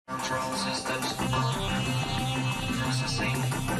Control systems processing.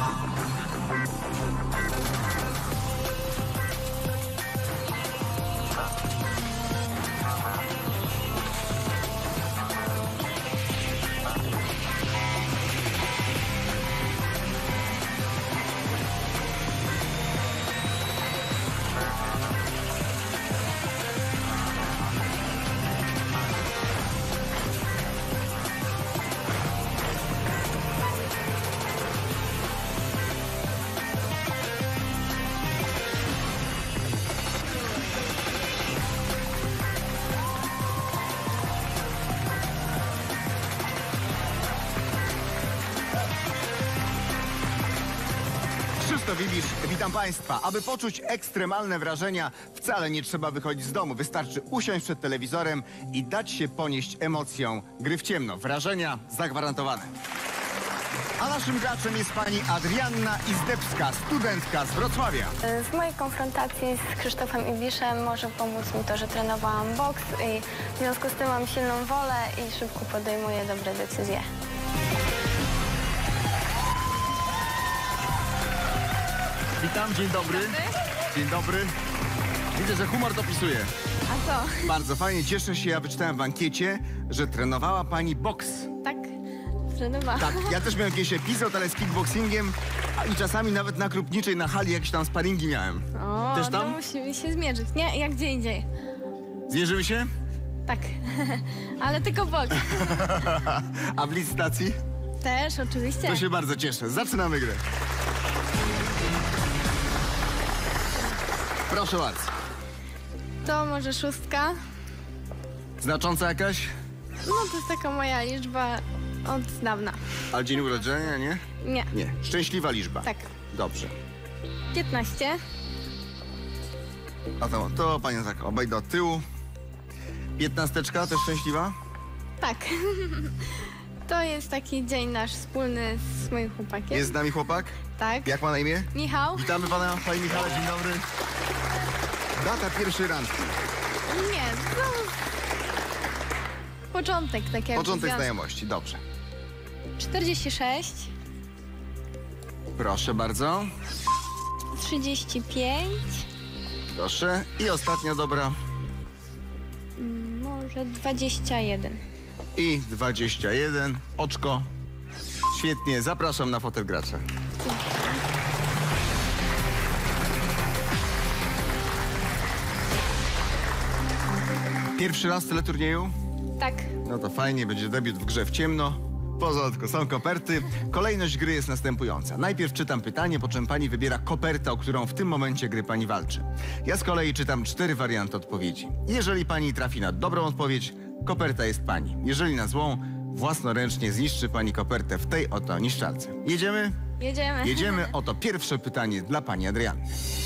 Krzysztof Ibisz, witam Państwa. Aby poczuć ekstremalne wrażenia, wcale nie trzeba wychodzić z domu. Wystarczy usiąść przed telewizorem i dać się ponieść emocją. Gry w ciemno. Wrażenia zagwarantowane. A naszym graczem jest pani Adrianna Izdebska, studentka z Wrocławia. W mojej konfrontacji z Krzysztofem Ibiszem może pomóc mi to, że trenowałam boks i w związku z tym mam silną wolę i szybko podejmuję dobre decyzje. Witam, dzień dobry. Dzień dobry. Widzę, że humor dopisuje. A co? Bardzo fajnie, cieszę się, ja wyczytałem w ankiecie, że trenowała pani boks. Tak, trenowałam. Tak, ja też miałem jakiś epizod, ale z kickboxingiem i czasami nawet na Krupniczej, na hali jakieś tam sparingi miałem. O, też to tam? musimy się zmierzyć. Nie, jak gdzie indziej. Zmierzyły się? Tak, ale tylko boks. A w licytacji? Też, oczywiście. To się bardzo cieszę. Zaczynamy grę. Proszę bardzo. To może 6. Znacząca jakaś? No to jest taka moja liczba od dawna. A dzień urodzenia, nie? Nie, Nie. Szczęśliwa liczba. tak. Dobrze. 15. A to panią tak obejdę od tyłu. 15 też szczęśliwa? Tak. To jest taki dzień nasz wspólny z moim chłopakiem. Jest z nami chłopak? Tak. Jak ma na imię? Michał? Witamy pana, panie Michale, dzień dobry. Data pierwszej randki. Nie, to początek takiego Początek związku. znajomości, dobrze. 46, Proszę bardzo. 35, Proszę. I ostatnia dobra. może 21. I 21. Oczko. Świetnie. Zapraszam na fotel gracza. Pierwszy raz w teleturnieju? Tak. No to fajnie, będzie debiut w grze w ciemno. W porządku, są koperty. Kolejność gry jest następująca. Najpierw czytam pytanie, po czym pani wybiera kopertę, o którą w tym momencie gry pani walczy. Ja z kolei czytam 4 warianty odpowiedzi. Jeżeli pani trafi na dobrą odpowiedź, koperta jest pani. Jeżeli na złą, własnoręcznie zniszczy pani kopertę w tej oto niszczarce. Jedziemy? Jedziemy. Jedziemy. Oto pierwsze pytanie dla pani Adrianny.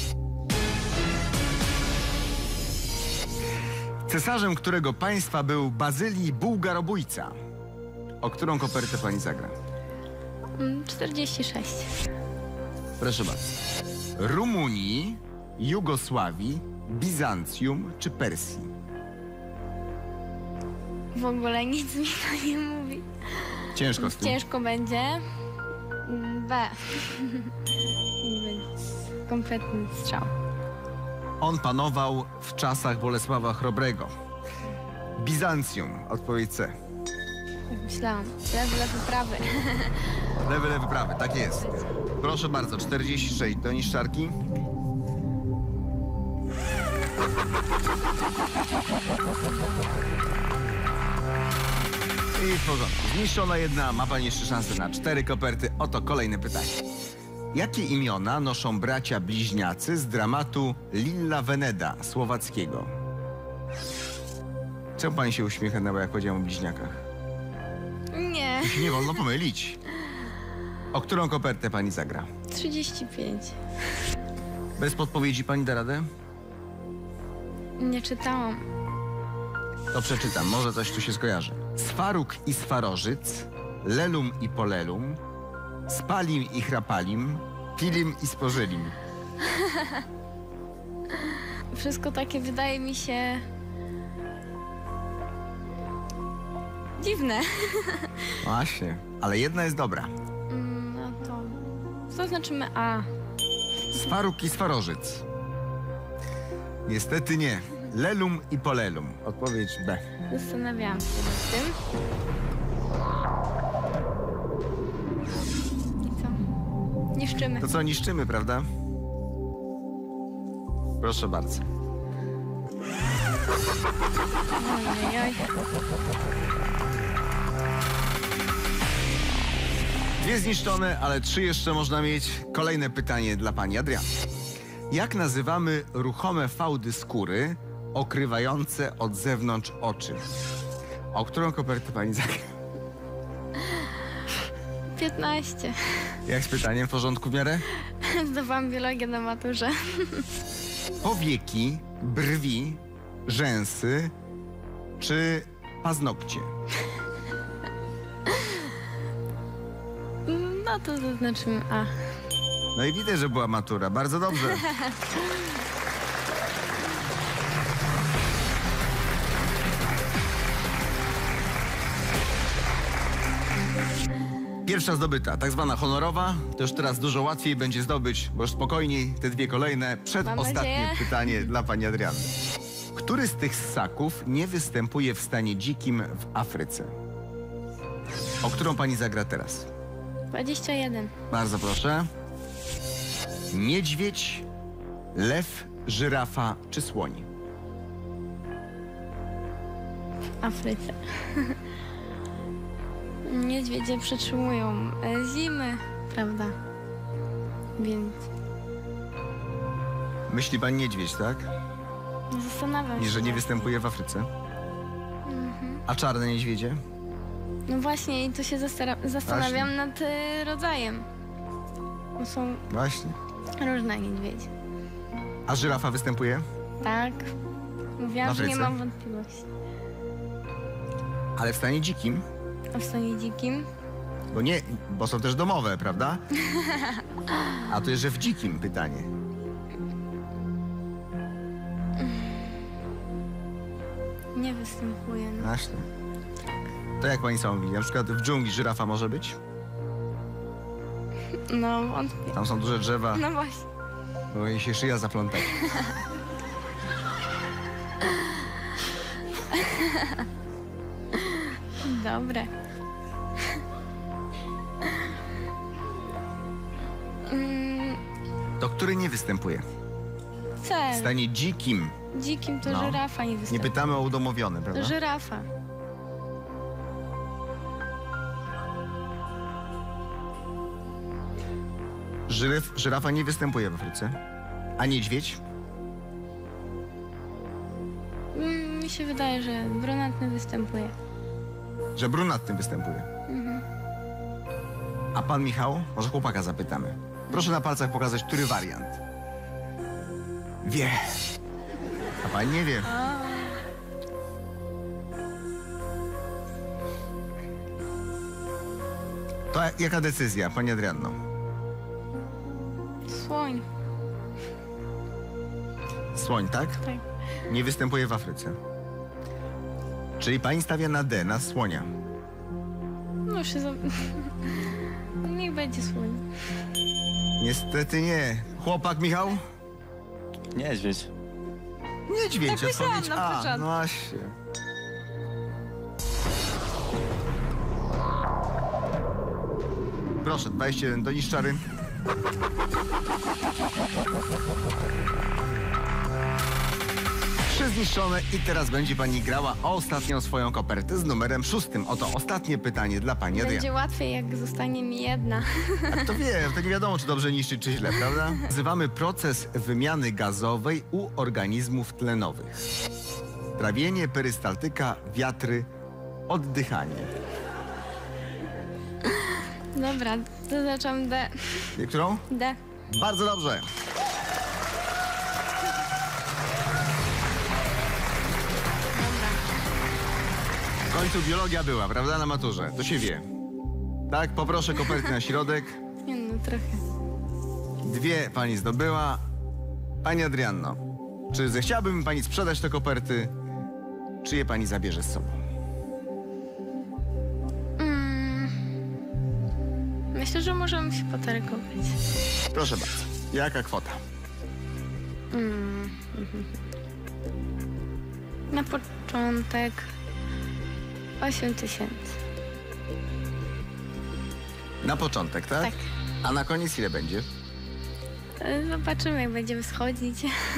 Cesarzem którego państwa był Bazylii Bułgarobójca? O którą kopertę pani zagra? 46. Proszę bardzo. Rumunii, Jugosławii, Bizancjum czy Persji? W ogóle nic mi to nie mówi. Ciężko z tym. Ciężko będzie. B. I więc kompletny strzał. On panował w czasach Bolesława Chrobrego. Bizancjum, odpowiedź C. Myślałam. Lewy, prawy. Lewy, prawy, tak jest. Proszę bardzo, 46 do niszczarki. I w porządku. Zniszczona jedna, ma pani jeszcze szansę na 4 koperty. Oto kolejne pytanie. Jakie imiona noszą bracia bliźniacy z dramatu Lilla Veneda słowackiego? Czemu pani się uśmiecha, no bo jak powiedziałem o bliźniakach? Nie. Tu się nie wolno pomylić. O którą kopertę pani zagra? 35. Bez podpowiedzi pani da radę? Nie czytałam. To przeczytam, może coś tu się skojarzy. Sfaruk i Swarożyc, Lelum i Polelum, Spalim i Chrapalim, Pilim i Spożylim. Wszystko takie wydaje mi się Dziwne. Właśnie, ale jedna jest dobra. No to zaznaczymy A. Sfaruk i Swarożyc. Niestety nie. Lelum i Polelum. Odpowiedź B. Zastanawiałam się nad tym. I co? Niszczymy. To co, niszczymy, prawda? Proszę bardzo. Ojej. Dwie zniszczone, ale 3 jeszcze można mieć. Kolejne pytanie dla pani Adriany. Jak nazywamy ruchome fałdy skóry okrywające od zewnątrz oczy? O którą kopertę pani zagra? 15. Jak z pytaniem, w porządku w miarę? Zdawałam biologię na maturze. Powieki, brwi, rzęsy czy paznokcie? No to zaznaczymy A. No i widać, że była matura. Bardzo dobrze. Pierwsza zdobyta, tak zwana honorowa. To już teraz dużo łatwiej będzie zdobyć, bo już spokojniej te dwie kolejne. Przedostatnie nadzieję. pytanie dla pani Adriany. Który z tych ssaków nie występuje w stanie dzikim w Afryce? O którą pani zagra teraz? 21. Bardzo proszę. Niedźwiedź, lew, żyrafa czy słoń? W Afryce. Niedźwiedzie przetrzymują zimy, prawda? Więc Myśli pan niedźwiedź, tak? zastanawiam się. Że nie występuje w Afryce? A czarne niedźwiedzie? No właśnie i tu się zastanawiam nad rodzajem. Bo są Właśnie. różne niedźwiedzie. A żyrafa występuje? Tak. Mówiłam, W że nie Afryce? mam wątpliwości. Ale w stanie dzikim? A w stanie dzikim? Bo nie, bo są też domowe, prawda? A to jest, że w dzikim pytanie. Nie występuje. No. Właśnie. To jak pani sądzi? Na przykład w dżungli żyrafa może być? No wątpię. Tam są duże drzewa, No właśnie. bo jej się szyja zaplątać. Dobre. To który nie występuje? W Cel. stanie dzikim. Dzikim to No. żyrafa nie Nie występuje. pytamy o udomowione, prawda? To żyrafa. Żyrafa nie występuje w Afryce. A niedźwiedź? Mi się wydaje, że brunatny występuje. Że brunatny występuje. A pan Michał? Może chłopaka zapytamy. Proszę na palcach pokazać, który wariant. Wie. A pani nie wie. To jaka decyzja, pani Adrianno? Słoń. Słoń, tak? Tak. Nie występuje w Afryce. Czyli pani stawia na D, na słonia. No już się niech będzie słoń. Niestety nie. Chłopak Michał? Niedźwiedź. Niedźwiedź, Tak myślałam odpowiedź na A. początku. No właśnie. Proszę, 21 do niszczary. Trzy zniszczone i teraz będzie pani grała o ostatnią swoją kopertę z numerem 6. Oto ostatnie pytanie dla pani Adriany. Będzie łatwiej, jak zostanie mi jedna. A to wiem, to nie wiadomo, czy dobrze niszczyć, czy źle, prawda? Nazywamy proces wymiany gazowej u organizmów tlenowych. Trawienie, perystaltyka, wiatry, oddychanie. Dobra, to zaczęłam D. Którą? D. Bardzo dobrze. Dobra. W końcu biologia była, prawda, na maturze. To się wie. Tak, poproszę koperty na środek. Nie no, trochę. 2 pani zdobyła. Pani Adrianno, czy zechciałaby mi pani sprzedać te koperty, czy je pani zabierze z sobą? myślę, że możemy się potargować. Proszę bardzo. Jaka kwota? Na początek 8 000. Na początek, tak? Tak. A na koniec ile będzie? Zobaczymy, jak będziemy schodzić.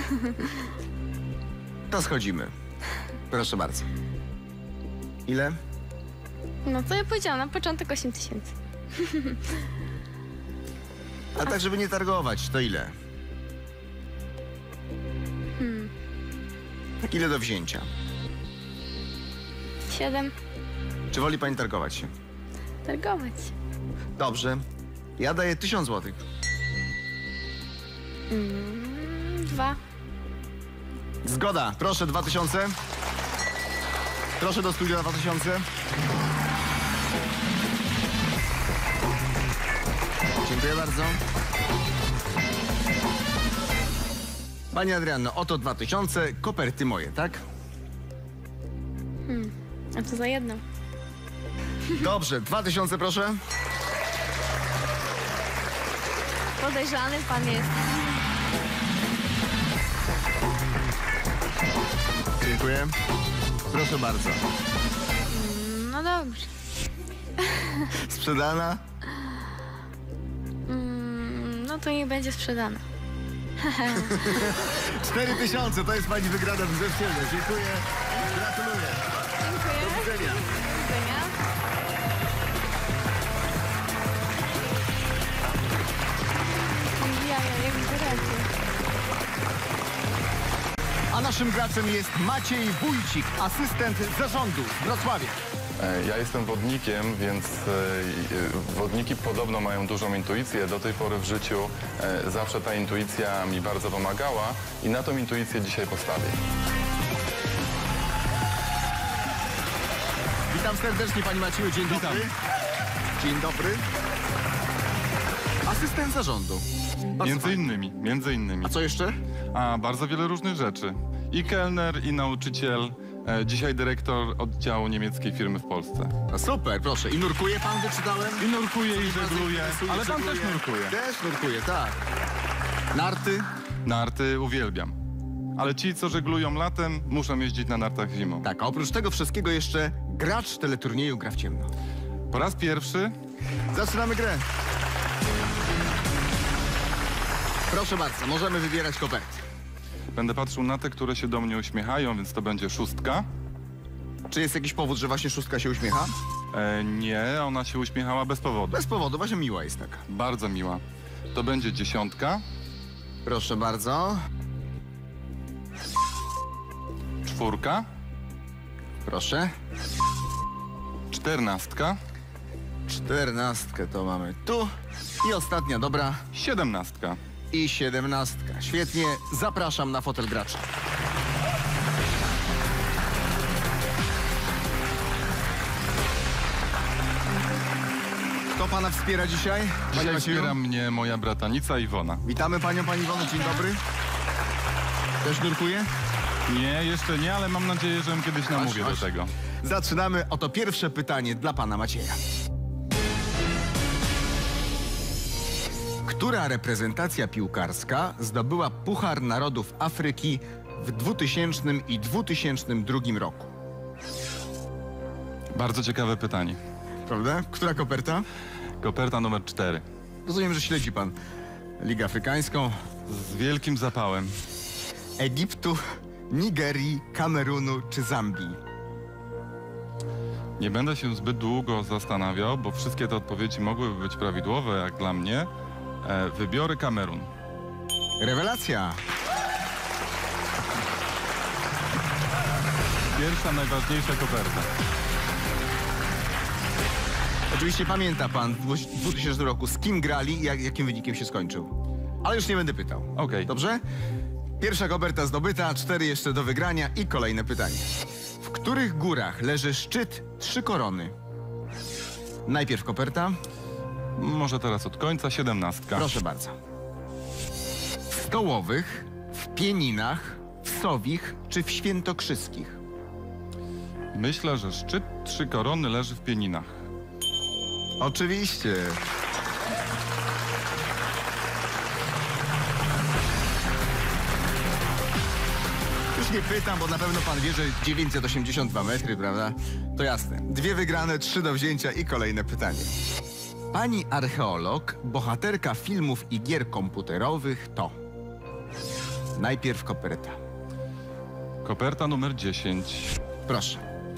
To schodzimy. Proszę bardzo. Ile? No co ja powiedziałam, na początek 8 000. A tak, żeby nie targować, to ile? Ile do wzięcia? 7. Czy woli pani targować się? Targować. Dobrze. Ja daję 1000 złotych. 2. Zgoda. Proszę 2000. Proszę do studia 2000. Dziękuję bardzo. Pani Adrianno, oto 2000. Koperty moje, tak? A co za jedno? Dobrze. 2000 proszę. Podejrzany pan jest. Dziękuję. Proszę bardzo. No dobrze. Sprzedana? No to nie będzie sprzedana. 4000 to jest pani wygrana w Grzewcielne. Dziękuję. Gratuluję. Dziękuję. Do widzenia. Do widzenia. Jak wyraźnie. A naszym graczem jest Maciej Wójcik, asystent zarządu w Wrocławiu. Ja jestem wodnikiem, więc wodniki podobno mają dużą intuicję. Do tej pory w życiu zawsze ta intuicja mi bardzo pomagała i na tą intuicję dzisiaj postawię. Witam serdecznie, pani Macieju. Dzień dobry. Dzień dobry. Asystent zarządu. Bardzo fajnie. Między innymi. A co jeszcze? A bardzo wiele różnych rzeczy. I kelner, i nauczyciel. Dzisiaj dyrektor oddziału niemieckiej firmy w Polsce. No super, proszę. I nurkuje pan, wyczytałem? I nurkuje, i Co mnie żegluje, bardzo interesuje, ale pan też żegluje. nurkuje. Też nurkuje, tak. Narty? Narty uwielbiam. Ale ci, co żeglują latem, muszą jeździć na nartach zimą. Tak, a oprócz tego wszystkiego jeszcze gracz teleturnieju Gra w ciemno. Po raz pierwszy Zaczynamy grę. Proszę bardzo, możemy wybierać koperty. będę patrzył na te, które się do mnie uśmiechają, więc to będzie 6. Czy jest jakiś powód, że właśnie 6 się uśmiecha? Nie, ona się uśmiechała bez powodu. Bez powodu, właśnie miła jest taka. Bardzo miła. To będzie 10. Proszę bardzo. 4. Proszę. 14. 14 to mamy tu. I ostatnia, dobra. 17. I 17. Świetnie, zapraszam na fotel gracza. Kto pana wspiera dzisiaj? Panie Dzisiaj Macieju? wspiera mnie moja bratanica Iwona. Witamy panią, pani Iwonę, dzień dobry. Też nurkuje? Nie, jeszcze nie, ale mam nadzieję, że kiedyś namówię do tego. Zaczynamy. Oto pierwsze pytanie dla pana Macieja. Która reprezentacja piłkarska zdobyła Puchar Narodów Afryki w 2000 i 2002 roku? Bardzo ciekawe pytanie. Prawda? Która koperta? Koperta numer 4. Rozumiem, że śledzi pan Ligę Afrykańską. Z wielkim zapałem. Egiptu, Nigerii, Kamerunu czy Zambii? Nie będę się zbyt długo zastanawiał, bo wszystkie te odpowiedzi mogłyby być prawidłowe, jak dla mnie. Wybiorę Kamerun. Rewelacja! Pierwsza, najważniejsza koperta. Oczywiście pamięta pan w 2000 roku, z kim grali i jakim wynikiem się skończył. Ale już nie będę pytał. Okej. Dobrze? Pierwsza koperta zdobyta, 4 jeszcze do wygrania i kolejne pytanie. W których górach leży szczyt 3 korony? Najpierw koperta. Może teraz od końca, 17. Proszę bardzo. W Stołowych, w Pieninach, w Sowich czy w Świętokrzyskich? Myślę, że szczyt 3 korony leży w Pieninach. Oczywiście. Już nie pytam, bo na pewno pan wie, że 982 metry, prawda? To jasne. 2 wygrane, 3 do wzięcia i kolejne pytanie. Pani archeolog, bohaterka filmów i gier komputerowych to... Najpierw koperta. Koperta numer 10. Proszę.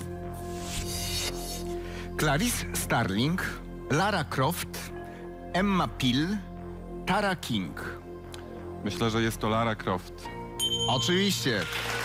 Clarice Starling, Lara Croft, Emma Peel, Tara King. Myślę, że jest to Lara Croft. Oczywiście.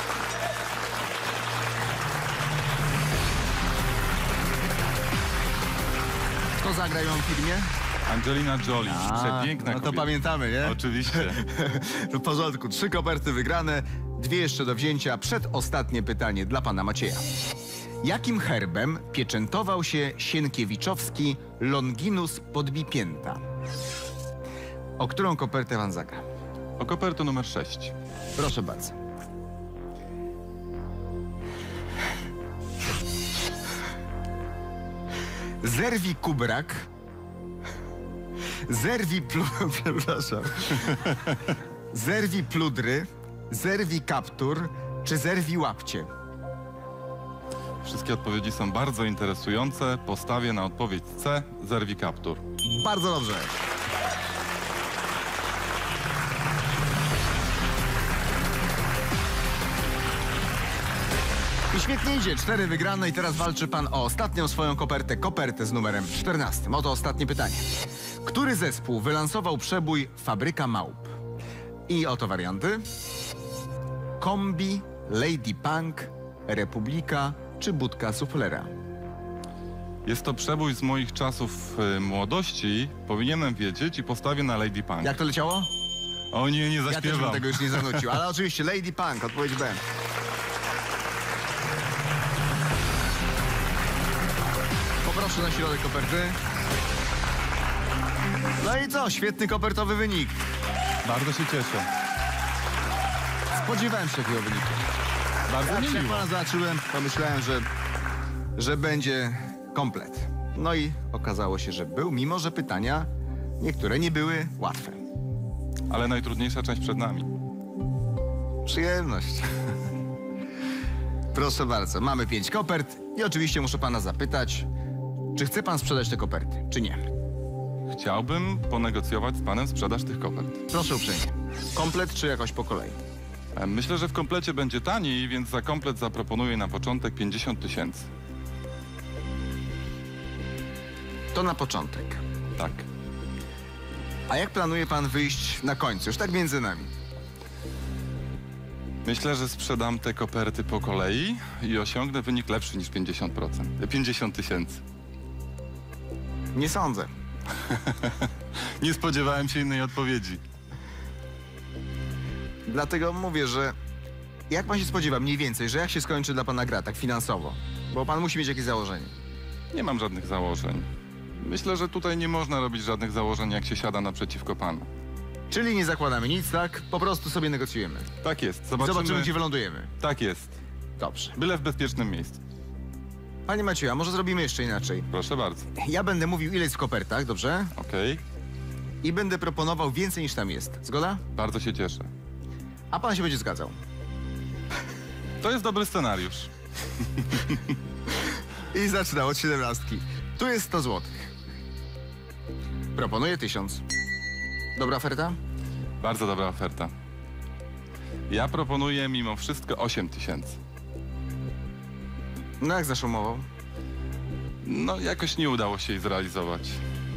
Kto zagra ją w filmie? Angelina Jolie. Przepiękna No to kobieta. pamiętamy, nie? Oczywiście. W porządku. 3 koperty wygrane, 2 jeszcze do wzięcia. Przedostatnie pytanie dla pana Macieja. Jakim herbem pieczętował się Sienkiewiczowski Longinus Podbipięta? O którą kopertę pan zagra? O kopertę numer 6. Proszę bardzo. Zerwi kubrak. Przepraszam. Zerwi pludry. Zerwi kaptur. Czy zerwi łapcie? Wszystkie odpowiedzi są bardzo interesujące. Postawię na odpowiedź C. Zerwi kaptur. Bardzo dobrze. I świetnie idzie. 4 wygrane i teraz walczy pan o ostatnią swoją kopertę. Kopertę z numerem 14. Oto ostatnie pytanie. Który zespół wylansował przebój Fabryka Małp? I oto warianty. Kombi, Lady Punk, Republika czy Budka Suflera? Jest to przebój z moich czasów młodości. Powinienem wiedzieć i postawię na Lady Punk. Jak to leciało? O nie, nie Ja też bym zaśpiewam. tego już nie zanucił, ale oczywiście Lady Punk, odpowiedź B. Poproszę na środek koperty. No i co? Świetny kopertowy wynik. Bardzo się cieszę. Spodziewałem się takiego wyniku. Bardzo Jak miło. pana zobaczyłem, pomyślałem, że będzie komplet. No i okazało się, że był, mimo że pytania niektóre nie były łatwe. Ale najtrudniejsza część przed nami. Przyjemność. Proszę bardzo, mamy 5 kopert i oczywiście muszę pana zapytać, czy chce pan sprzedać te koperty, czy nie? Chciałbym ponegocjować z panem sprzedaż tych kopert. Proszę uprzejmie. Komplet czy jakoś po kolei? Myślę, że w komplecie będzie taniej, więc za komplet zaproponuję na początek 50 000. To na początek. Tak. A jak planuje pan wyjść na końcu, już tak między nami? Myślę, że sprzedam te koperty po kolei i osiągnę wynik lepszy niż 50%. 50 000. Nie sądzę. Nie spodziewałem się innej odpowiedzi. Dlatego mówię, że jak pan się spodziewa mniej więcej, że jak się skończy dla pana gra, tak finansowo? Bo pan musi mieć jakieś założenie. Nie mam żadnych założeń. Myślę, że tutaj nie można robić żadnych założeń, jak się siada naprzeciwko pana. Czyli nie zakładamy nic, tak? Po prostu sobie negocjujemy. Tak jest. Zobaczymy, gdzie wylądujemy. Tak jest. Dobrze. Byle w bezpiecznym miejscu. Panie Macieju, a może zrobimy jeszcze inaczej? Proszę bardzo. Ja będę mówił, ile jest w kopertach, dobrze? Okej. I będę proponował więcej niż tam jest. Zgoda? Bardzo się cieszę. A pan się będzie zgadzał. To jest dobry scenariusz. I zaczynam od 17. Tu jest 100 zł. Proponuję 1000. Dobra oferta? Bardzo dobra oferta. Ja proponuję mimo wszystko 8 000. No jak z naszą umową? No, jakoś nie udało się jej zrealizować.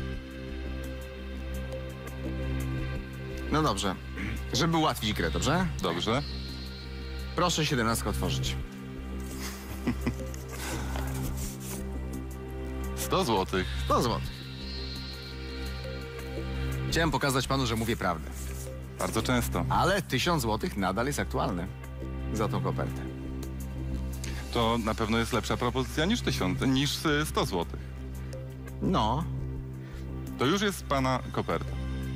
No dobrze. Żeby ułatwić grę, dobrze? Dobrze. Proszę 17 otworzyć. 100 zł. 100 zł. Chciałem pokazać panu, że mówię prawdę. Bardzo często. Ale 1000 zł nadal jest aktualny za tą kopertę. To na pewno jest lepsza propozycja niż 100 zł. No, To już jest pana koperta.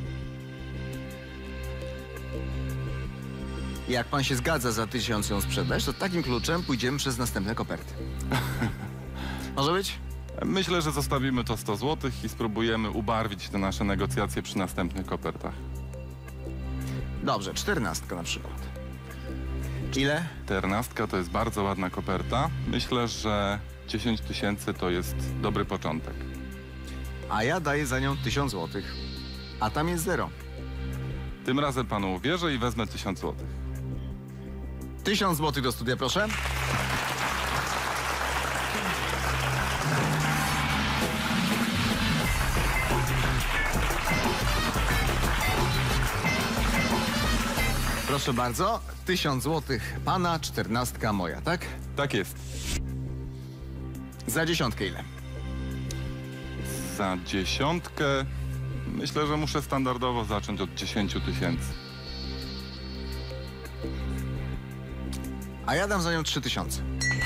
jak pan się zgadza za 1000 ją sprzedać, to takim kluczem pójdziemy przez następne koperty. Może być? Myślę, że zostawimy to 100 zł i spróbujemy ubarwić te nasze negocjacje przy następnych kopertach. Dobrze, 14 na przykład. Ile? 14 to jest bardzo ładna koperta. Myślę, że 10 000 to jest dobry początek. A ja daję za nią 1000 zł. A tam jest 0. Tym razem panu uwierzę i wezmę 1000 zł. 1000 zł do studia, proszę. Proszę bardzo, 1000 zł pana, 14 moja, tak? Tak jest. Za 10 ile? Za 10 myślę, że muszę standardowo zacząć od 10 000. A ja dam za nią 3000.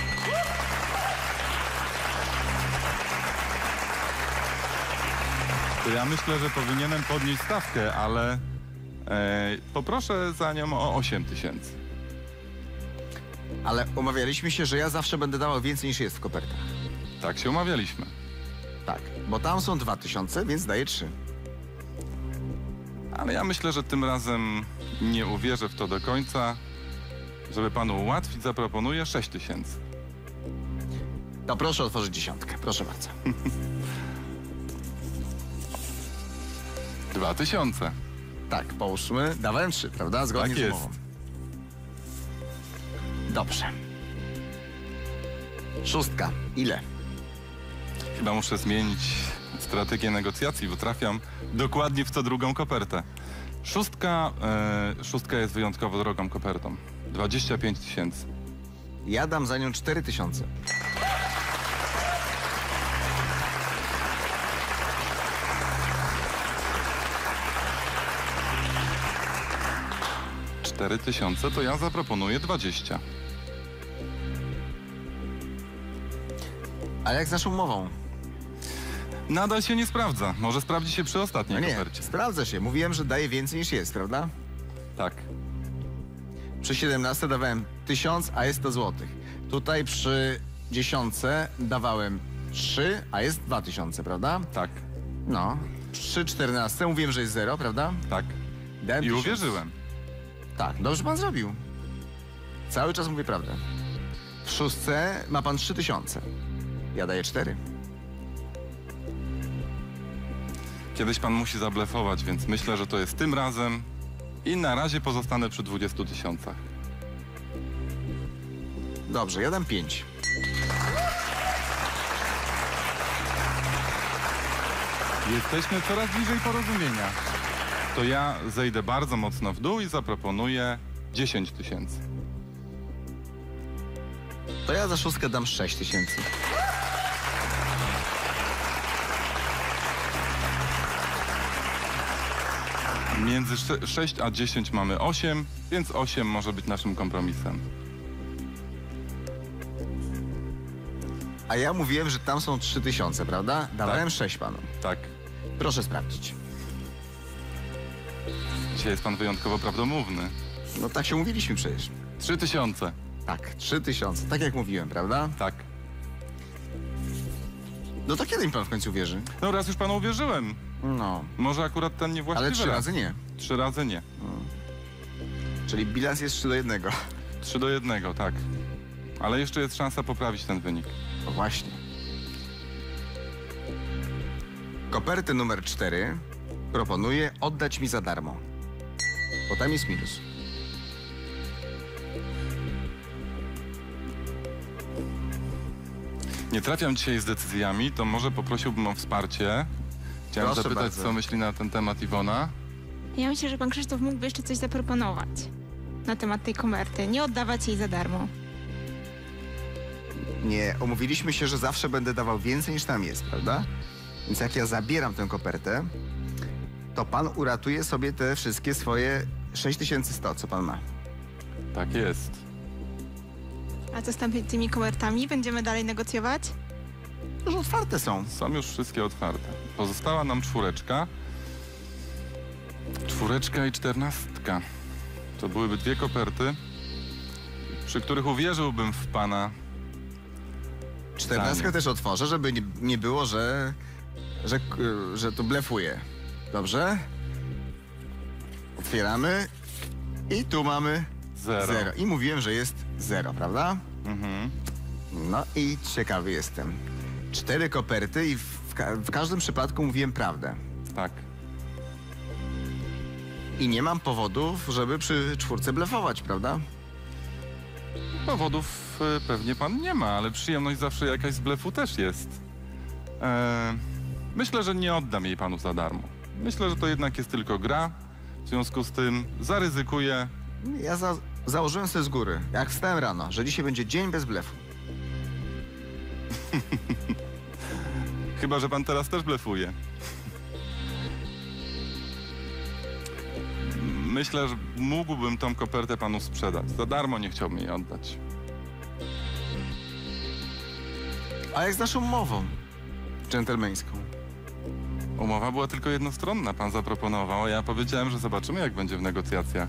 To ja myślę, że powinienem podnieść stawkę, ale poproszę za nią o 8 000. Ale umawialiśmy się, że ja zawsze będę dawał więcej niż jest w kopertach. Tak się umawialiśmy. Tak, bo tam są 2000, więc daję 3. Ale ja myślę, że tym razem nie uwierzę w to do końca. Żeby panu ułatwić, zaproponuję 6 000. To proszę otworzyć 10. Proszę bardzo. 2000. Tak, połóżmy. Dawałem 3, prawda? Zgodnie Tak z jest. umową. Dobrze. 6. Ile? Chyba muszę zmienić strategię negocjacji, bo trafiam dokładnie w co drugą kopertę. Szóstka jest wyjątkowo drogą kopertą. 25 000. Ja dam za nią 4000. Cztery 4000 to ja zaproponuję 20. Ale jak z naszą umową? Nadal się nie sprawdza. Może sprawdzi się przy ostatniej No nie, kopercie. sprawdza się. Mówiłem, że daję więcej niż jest, prawda? Tak. Przy 17 dawałem 1000, a jest 100 zł. Tutaj przy 10 dawałem 3, a jest 2000, prawda? Tak. No. Przy 14 mówiłem, że jest 0, prawda? Tak. Dałem I 1000. uwierzyłem. Tak, dobrze pan zrobił. Cały czas mówię prawdę. W 6 ma pan 3000. Ja daję 4. Kiedyś pan musi zablefować, więc myślę, że to jest tym razem. I na razie pozostanę przy 20 000. Dobrze, ja dam 5. Jesteśmy coraz bliżej porozumienia. To ja zejdę bardzo mocno w dół i zaproponuję 10 000. To ja za 6 dam 6000. Między 6 a 10 mamy 8, więc 8 może być naszym kompromisem. A ja mówiłem, że tam są 3000, prawda? Dawałem 6 panu. Tak. Proszę sprawdzić. Dzisiaj jest pan wyjątkowo prawdomówny. No tak się mówiliśmy przecież. 3000. Tak, 3000. Tak jak mówiłem, prawda? Tak. No to kiedy mi pan w końcu wierzy? No raz już panu uwierzyłem. No, Może akurat ten niewłaściwy ale 3 raz. razy nie. 3 razy nie. Czyli bilans jest 3-1. 3-1, tak. Ale jeszcze jest szansa poprawić ten wynik. No właśnie. Kopertę numer 4 proponuję oddać mi za darmo. Bo tam jest minus. Nie trafiam dzisiaj z decyzjami, to może poprosiłbym o wsparcie. Chciałem Proszę zapytać, bardzo. co myśli na ten temat Iwona. Ja myślę, że pan Krzysztof mógłby jeszcze coś zaproponować na temat tej komerty. Nie oddawać jej za darmo. Nie, umówiliśmy się, że zawsze będę dawał więcej niż tam jest, prawda? Więc jak ja zabieram tę kopertę, to pan uratuje sobie te wszystkie swoje 6100, co pan ma. Tak jest. A co z tymi komertami? Będziemy dalej negocjować? Już otwarte są. Są już wszystkie otwarte. Pozostała nam 4. 4 i 14. To byłyby 2 koperty, przy których uwierzyłbym w pana 14 też otworzę, żeby nie było, że tu blefuję. Dobrze? Otwieramy i tu mamy Zero. I mówiłem, że jest 0, prawda? Mhm. No i ciekawy jestem. 4 koperty i w każdym przypadku mówiłem prawdę. Tak. I nie mam powodów, żeby przy 4 blefować, prawda? Powodów pewnie pan nie ma, ale przyjemność zawsze jakaś z blefu też jest. Myślę, że nie oddam jej panu za darmo. Myślę, że to jednak jest tylko gra. W związku z tym zaryzykuję. Ja założyłem sobie z góry, jak wstałem rano, że dzisiaj będzie dzień bez blefu. Chyba że pan teraz też blefuje. Myślę, że mógłbym tą kopertę panu sprzedać. Za darmo nie chciałbym jej oddać. A jak z naszą umową dżentelmeńską? Umowa była tylko jednostronna. Pan zaproponował, a ja powiedziałem, że zobaczymy, jak będzie w negocjacjach.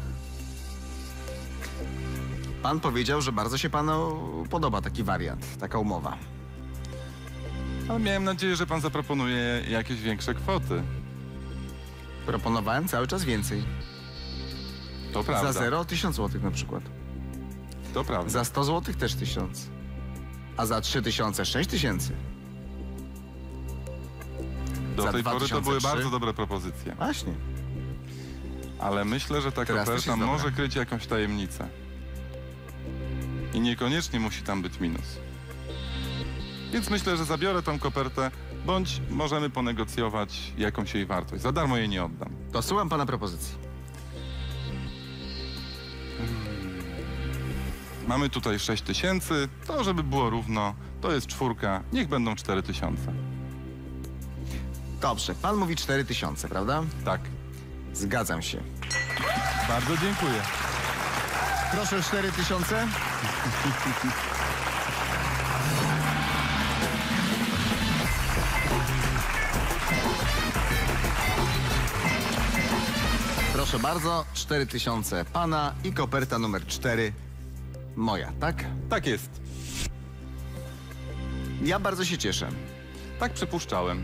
Pan powiedział, że bardzo się panu podoba taki wariant, taka umowa. Ale miałem nadzieję, że pan zaproponuje jakieś większe kwoty. Proponowałem cały czas więcej. To prawda. Za 0 1000 zł na przykład. To prawda. Za 100 zł też 1000. A za 3000 6000. Do za tej pory to 2003. były bardzo dobre propozycje. Właśnie. Ale myślę, że ta Teraz też koperta jest dobra. może kryć jakąś tajemnicę. I niekoniecznie musi tam być minus. Więc myślę, że zabiorę tą kopertę, bądź możemy ponegocjować jakąś jej wartość. Za darmo jej nie oddam. To słucham pana propozycji. Mamy tutaj 6000, to żeby było równo, to jest 4, niech będą 4000. Dobrze, pan mówi 4000, prawda? Tak. Zgadzam się. Bardzo dziękuję. Proszę 4000. Proszę bardzo, 4000 pana i koperta numer 4 moja, tak? Tak jest. Ja bardzo się cieszę, Tak przypuszczałem.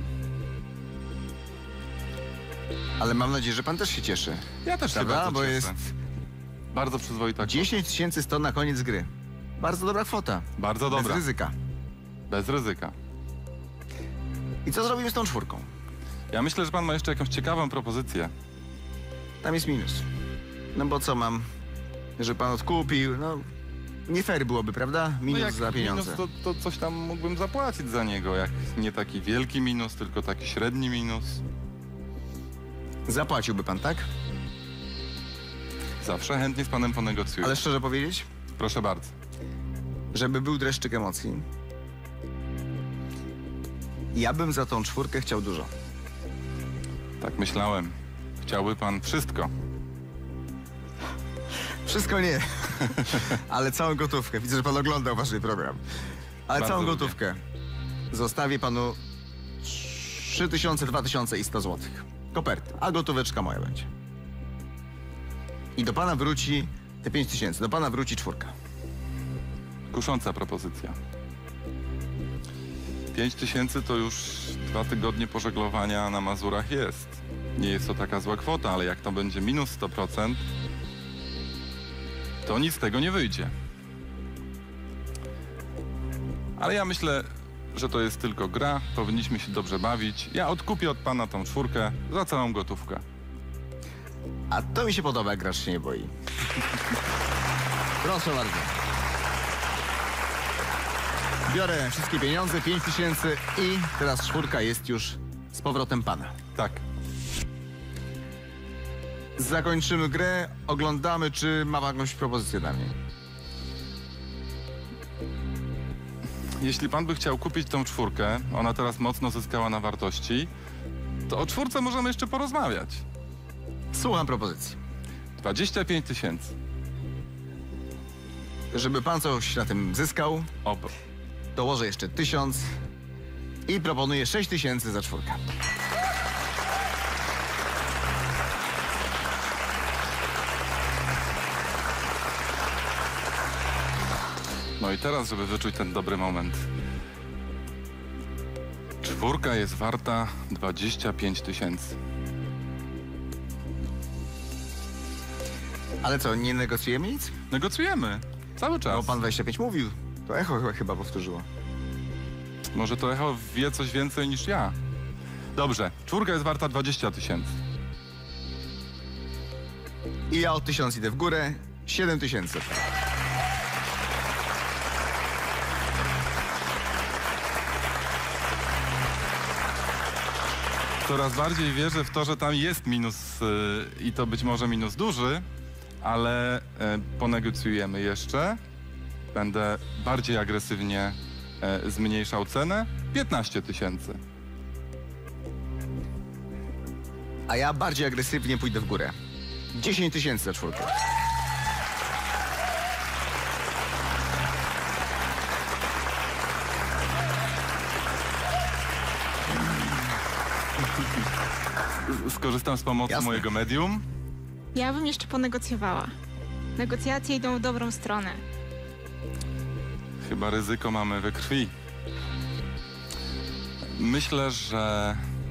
ale mam nadzieję, że pan też się cieszy. Ja też się Prawda? bardzo Bo cieszę. jest Bardzo przyzwoita kwota. 10 100 na koniec gry. Bardzo dobra kwota. Bardzo dobra. Bez ryzyka. Bez ryzyka. I co zrobimy z tą 4? Ja myślę, że pan ma jeszcze jakąś ciekawą propozycję. Tam jest minus. No bo co mam, że pan odkupił, no nie fair byłoby, prawda? Minus jak za pieniądze. minus, to coś tam mógłbym zapłacić za niego. Jak nie taki wielki minus, tylko taki średni minus. Zapłaciłby pan, tak? Zawsze chętnie z panem ponegocjuję. Ale szczerze powiedzieć, Proszę bardzo. żeby był dreszczyk emocji, ja bym za tą 4 chciał dużo. Tak myślałem. Chciałby pan wszystko. Wszystko nie, ale całą gotówkę. Widzę, że pan oglądał wasz program. Ale Bardzo całą lubię. gotówkę zostawię panu 3000, 2000 i 100 zł. Koperta, a gotóweczka moja będzie. I do pana wróci te 5000, do pana wróci 4. Kusząca propozycja. 5000 to już 2 tygodnie pożeglowania na Mazurach jest. Nie jest to taka zła kwota, ale jak to będzie minus 100%, to nic z tego nie wyjdzie. Ale ja myślę, że to jest tylko gra, powinniśmy się dobrze bawić. Ja odkupię od pana tą 4 za całą gotówkę. A to mi się podoba, jak gracz się nie boi. Proszę bardzo. Biorę wszystkie pieniądze, 5000 i teraz 4 jest już z powrotem pana. Tak. Zakończymy grę, oglądamy, czy ma pan jakąś propozycję dla mnie. Jeśli pan by chciał kupić tą 4, ona teraz mocno zyskała na wartości, to o 4 możemy jeszcze porozmawiać. Słucham propozycji. 25 000. Żeby pan coś na tym zyskał, Obo. dołożę jeszcze 1000 i proponuję 6000 za 4. No i teraz, żeby wyczuć ten dobry moment, Czwórka jest warta 25 000. Ale co, nie negocjujemy nic? Negocjujemy. Cały czas. Bo pan 25 mówił. To echo chyba powtórzyło. Może to echo wie coś więcej niż ja. Dobrze, czwórka jest warta 20 000. I ja o 1000 idę w górę. 7000. Coraz bardziej wierzę w to, że tam jest minus i to być może minus duży, ale ponegocjujemy jeszcze. Będę bardziej agresywnie zmniejszał cenę. 15 000. A ja bardziej agresywnie pójdę w górę. 10 000 za czwórkę. Skorzystam z pomocy Jasne. mojego medium. Ja bym jeszcze ponegocjowała. Negocjacje idą w dobrą stronę. Chyba ryzyko mamy we krwi. Myślę, że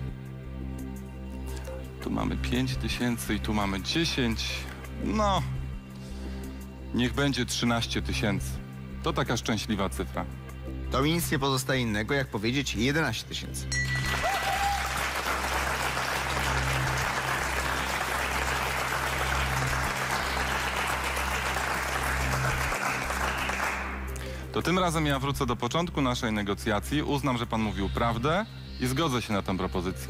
tu mamy 5 000 i tu mamy 10. No, niech będzie 13 000. To taka szczęśliwa cyfra. To mi nic nie pozostaje innego, jak powiedzieć 11 000. To tym razem ja wrócę do początku naszej negocjacji, uznam, że pan mówił prawdę i zgodzę się na tę propozycję.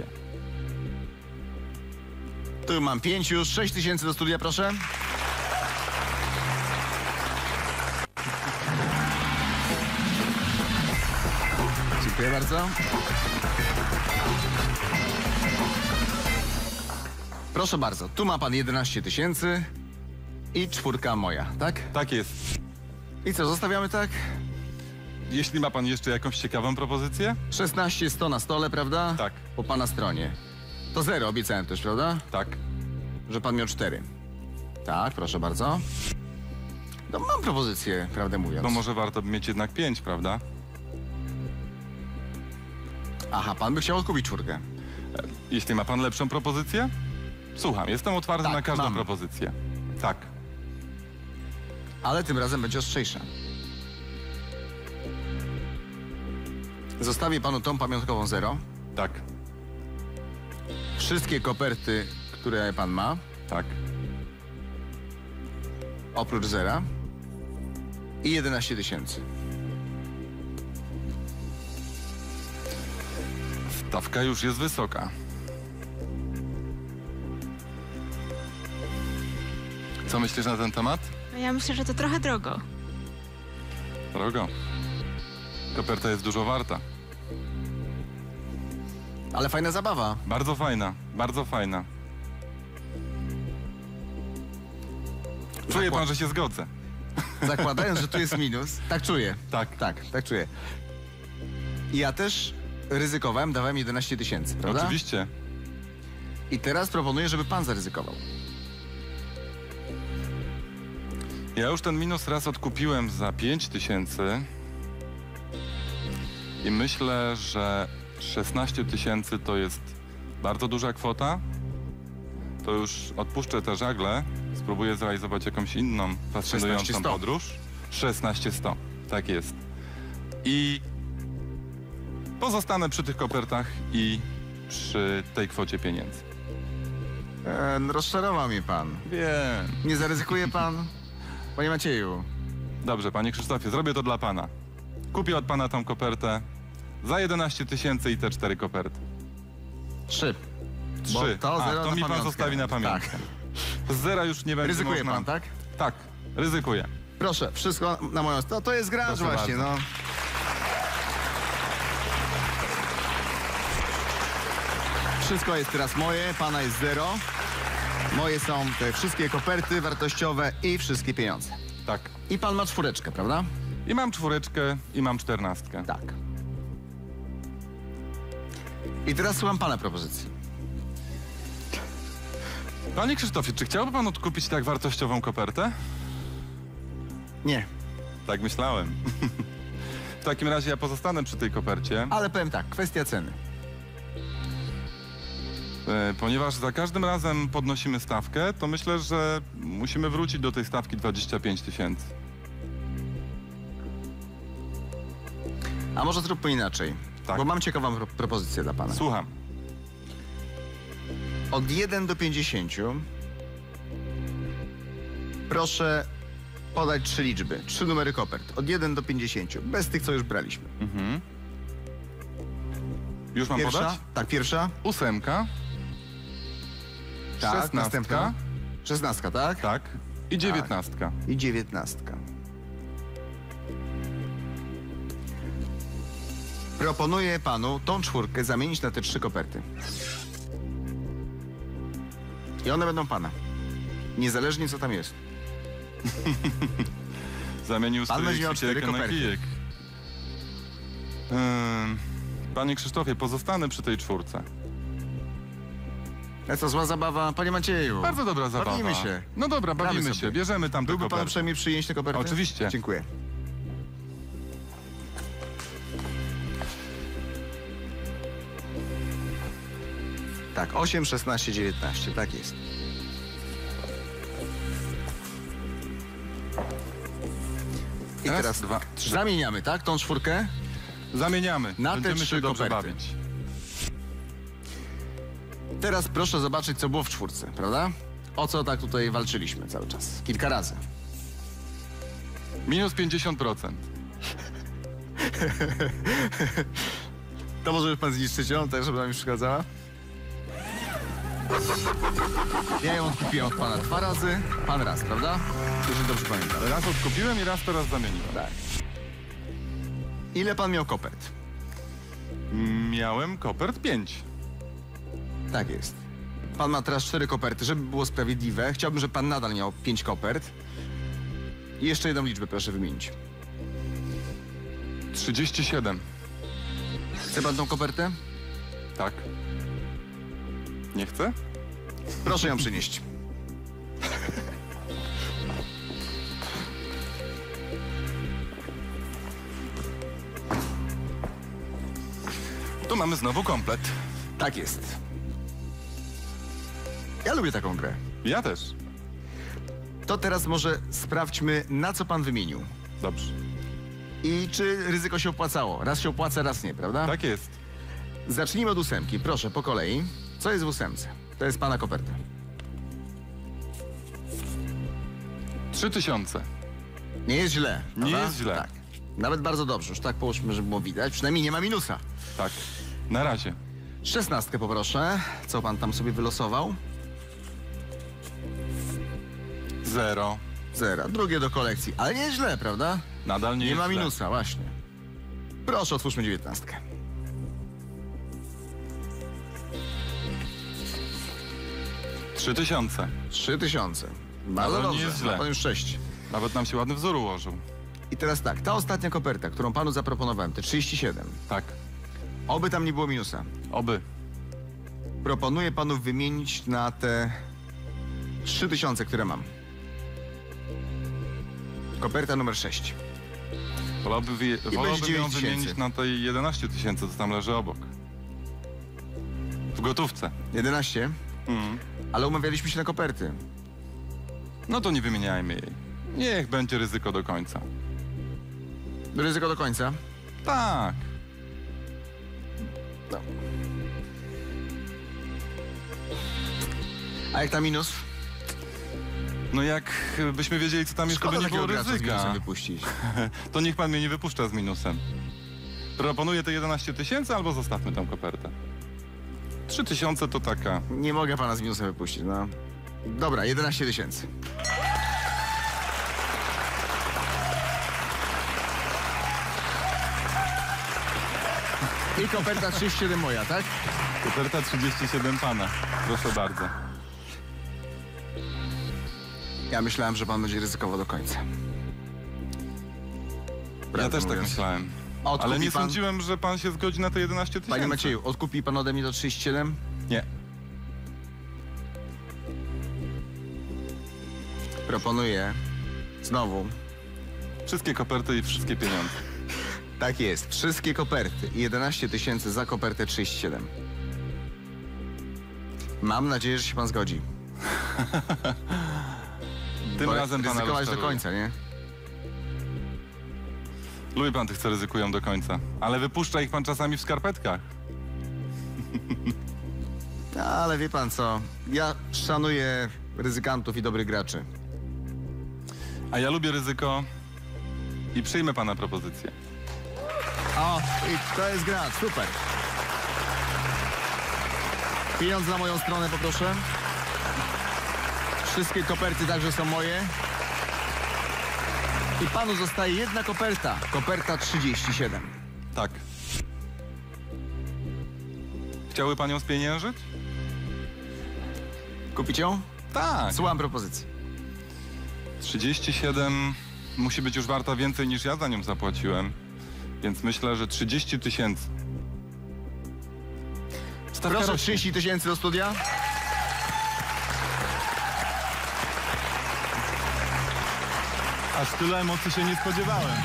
Tu mam 5 już. 6 000 do studia, proszę. Dziękuję bardzo. Proszę bardzo, tu ma pan 11 000 i czwórka moja, tak? Tak jest. I co, zostawiamy tak? Jeśli ma pan jeszcze jakąś ciekawą propozycję? 16 100 na stole, prawda? Tak. Po pana stronie. To 0 obiecałem też, prawda? Tak. Że pan miał 4. Tak, proszę bardzo. No mam propozycję, prawdę mówiąc. No może warto by mieć jednak 5, prawda? Aha, pan by chciał odkupić czwórkę. Jeśli ma pan lepszą propozycję? Słucham, jestem otwarty Tak, na każdą mam. propozycję. Tak. Ale tym razem będzie ostrzejsza. Zostawię panu tą pamiątkową 0. Tak. Wszystkie koperty, które pan ma, Tak. oprócz 0. I 11 000. Stawka już jest wysoka. Co myślisz na ten temat? No ja myślę, że to trochę drogo. Drogo. Koperta jest dużo warta. Ale fajna zabawa. Bardzo fajna, bardzo fajna. Czuje pan, że się zgodzę. Zakładając, że tu jest minus. Tak czuję. Tak. Tak czuję. I ja też ryzykowałem, dawałem 11 000, prawda? Oczywiście. I teraz proponuję, żeby pan zaryzykował. Ja już ten minus raz odkupiłem za 5 000 i myślę, że 16 000 to jest bardzo duża kwota. To już odpuszczę te żagle, spróbuję zrealizować jakąś inną fascynującą 16 100. podróż. 16 100, tak jest. I pozostanę przy tych kopertach i przy tej kwocie pieniędzy. Rozczarował mnie pan. Wiem. Nie zaryzykuje pan? Panie Macieju. Dobrze, panie Krzysztofie, zrobię to dla pana. Kupię od pana tą kopertę za 11 000 i te 4 koperty. 3. 3. To A, zero to na mi pan pamiątkę. zostawi na pamiątkę. Tak. Z zera już nie będzie Ryzykuje można... pan, tak? Tak, ryzykuję. Proszę, wszystko na moją stronę. To jest gracz Proszę właśnie, bardzo. no. Wszystko jest teraz moje, pana jest 0. Moje są te wszystkie koperty wartościowe i wszystkie pieniądze. Tak. I pan ma czwóreczkę, prawda? I mam 4 i mam 14. Tak. I teraz słucham pana propozycji. Panie Krzysztofie, czy chciałby pan odkupić tak wartościową kopertę? Nie, Tak myślałem. W takim razie ja pozostanę przy tej kopercie. ale powiem tak, kwestia ceny. Ponieważ za każdym razem podnosimy stawkę, to myślę, że musimy wrócić do tej stawki 25 000. A może zróbmy inaczej, Tak. bo mam ciekawą propozycję dla pana. Słucham. Od 1 do 50 proszę podać 3 liczby, 3 numery kopert. Od 1 do 50, bez tych, co już braliśmy. Mhm. Już mam Pierwsza? podać? Tak, pierwsza. 8, Tak, 16, następna. 16, tak? tak, i 19. I 19. Proponuję panu tą czwórkę zamienić na te 3 koperty. I one będą pana. Niezależnie co tam jest. Zamienił Pan będzie miał stryjek 4 na koperty. kijek. Panie Krzysztofie, pozostanę przy tej 4. To zła zabawa, panie Macieju. Bardzo dobra zabawa. Bawimy się. No dobra, Gramy bawimy sobie. się. Bierzemy tam te Byłby pan koperty. uprzejmie przyjąć te koperty? Oczywiście. Dziękuję. Tak, 8, 16, 19, tak jest. I Raz, teraz dwa, trzy. zamieniamy, tak, tą czwórkę? Zamieniamy. Na te Będziemy 3 się dobrze koperty. bawić. Teraz proszę zobaczyć, co było w czwórce, prawda? O co tak tutaj walczyliśmy cały czas? Kilka razy. Minus 50%. To może już pan zniszczyć ją, tak żeby nam nie przeszkadzała? Ja ją odkupiłem od pana 2 razy, pan raz, prawda? Jeżeli dobrze pamiętam. Raz odkupiłem i raz teraz zamieniłem. Tak. Ile pan miał kopert? Miałem kopert 5. Tak jest. Pan ma teraz 4 koperty, żeby było sprawiedliwe. Chciałbym, żeby pan nadal miał 5 kopert. I jeszcze jedną liczbę proszę wymienić. 37. Chce pan tą kopertę? Tak. Nie chcę? Proszę ją przynieść. Tu mamy znowu komplet. Tak jest. Ja lubię taką grę. Ja też. To teraz może sprawdźmy, na co pan wymienił. Dobrze. I czy ryzyko się opłacało. Raz się opłaca, raz nie, prawda? Tak jest. Zacznijmy od 8. Proszę, po kolei. Co jest w 8? To jest pana koperta. 3000. Nie jest źle, Nie prawda? jest źle. Tak. Nawet bardzo dobrze. Już tak połóżmy, żeby było widać. Przynajmniej nie ma minusa. Tak. Na razie. 16 poproszę. Co pan tam sobie wylosował? 0. 0. Drugie do kolekcji. Ale nie jest źle, prawda? Nadal nie Nie jest ma źle. minusa, właśnie. Proszę, otwórzmy 19. 3000. 3000. Bardzo Nadal nie dobrze. jest źle. Ma pan już 6. Nawet nam się ładny wzór ułożył. I teraz tak, ta ostatnia koperta, którą panu zaproponowałem, te 37. Tak. Oby tam nie było minusa. Oby. Proponuję panu wymienić na te 3000, które mam. Koperta numer 6. Wolałbym ją 9 000. wymienić na tej 11 000, co tam leży obok. W gotówce. 11. Mhm. Ale umawialiśmy się na koperty. No to nie wymieniajmy jej. Niech będzie ryzyko do końca. Ryzyko do końca. Tak. No. A jak tam minus? No jak byśmy wiedzieli, co tam jest, to by Szkoda nie było takiego gracza z minusem ryzyka. wypuścić. To niech pan mnie nie wypuszcza z minusem. Proponuję te 11 000 albo zostawmy tą kopertę. 3000 to taka. Nie mogę pana z minusem wypuścić, no. Dobra, 11 000. I koperta 37 moja, tak? Koperta 37 pana. Proszę bardzo. Ja myślałem, że pan będzie ryzykował do końca. Ja Prawdę też tak mówiąc. myślałem. Odkupi Ale nie pan- sądziłem, że pan się zgodzi na te 11 000. Panie Macieju, odkupi pan ode mnie to 37? Nie. Proponuję znowu. Wszystkie koperty i wszystkie pieniądze. Tak jest, wszystkie koperty i 11 000 za kopertę 37. Mam nadzieję, że się pan zgodzi. Tym Bo razem pana ryzykować do rozczaruję. końca, nie? Lubi pan tych, co ryzykują do końca. Ale wypuszcza ich pan czasami w skarpetkach. No, ale wie pan co, ja szanuję ryzykantów i dobrych graczy. A ja lubię ryzyko i przyjmę pana propozycję. O, i to jest gracz, super. Pieniądze na moją stronę poproszę. Wszystkie koperty także są moje. I panu zostaje jedna koperta. Koperta 37. Tak. Chciałby pan ją spieniężyć? Kupić ją? Tak. Słucham propozycji. 37 musi być już warta więcej niż ja za nią zapłaciłem. Więc myślę, że 30 000. Stawka Proszę, rośnie. 30 000 do studia. Aż tyle emocji się nie spodziewałem.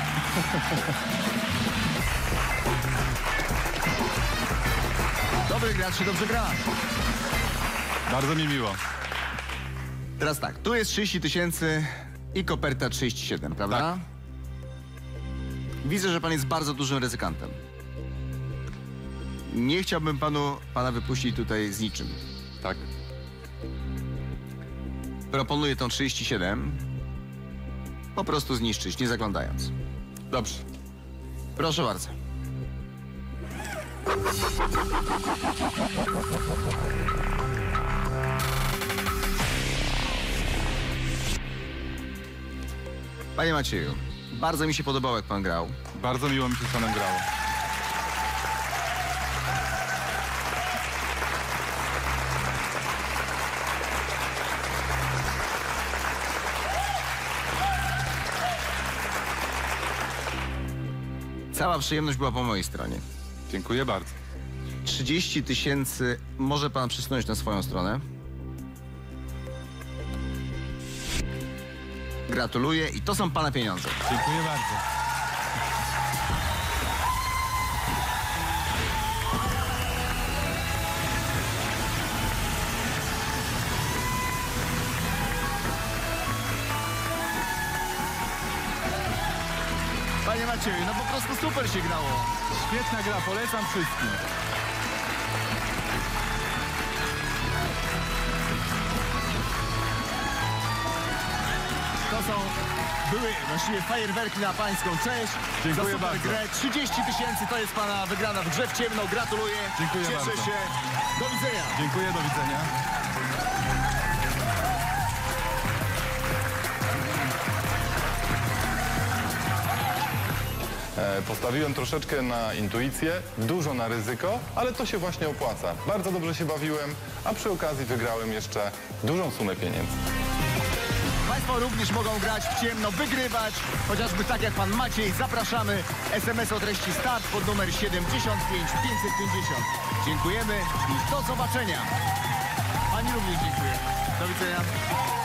Dobry gracz się dobrze gra. Bardzo mi miło. Teraz tak, tu jest 30 000 i koperta 37, prawda? Tak. Widzę, że pan jest bardzo dużym ryzykantem. Nie chciałbym pana wypuścić tutaj z niczym. Tak. Proponuję tą 37 po prostu zniszczyć, nie zaglądając. Dobrze. Proszę bardzo. Panie Macieju, bardzo mi się podobało, jak pan grał. Bardzo miło mi się z panem grało. Cała przyjemność była po mojej stronie. Dziękuję bardzo. 30 000 może pan przesunąć na swoją stronę. Gratuluję i to są pana pieniądze. Dziękuję bardzo. Panie Macieju, no po prostu super się grało. Świetna gra, polecam wszystkim. Były właściwie fajerwerki na pańską cześć. Dziękuję Za super bardzo. grę. 30 000 to jest pana wygrana w grze w ciemno. Gratuluję. Dziękuję Cieszę bardzo. się. Do widzenia. Dziękuję, do widzenia. Postawiłem troszeczkę na intuicję, dużo na ryzyko, ale to się właśnie opłaca. Bardzo dobrze się bawiłem, a przy okazji wygrałem jeszcze dużą sumę pieniędzy. Państwo również mogą grać w ciemno, wygrywać, chociażby tak jak pan Maciej. Zapraszamy. SMS o treści start pod numer 75 550. Dziękujemy i do zobaczenia. Pani również dziękuję. Do widzenia.